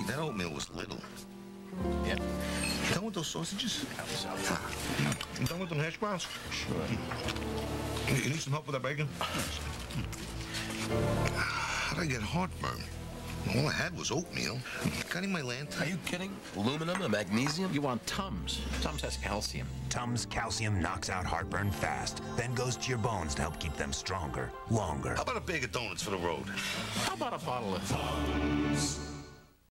That oatmeal was little. Yep. You done with those sausages? You done with them hash browns? Sure. You need some help with that bacon? How'd I get heartburn? All I had was oatmeal. Got any my lantern? Are you kidding? Aluminum and magnesium? You want Tums. Tums has calcium. Tums calcium knocks out heartburn fast, then goes to your bones to help keep them stronger, longer. How about a bag of donuts for the road? How about a bottle of Tums?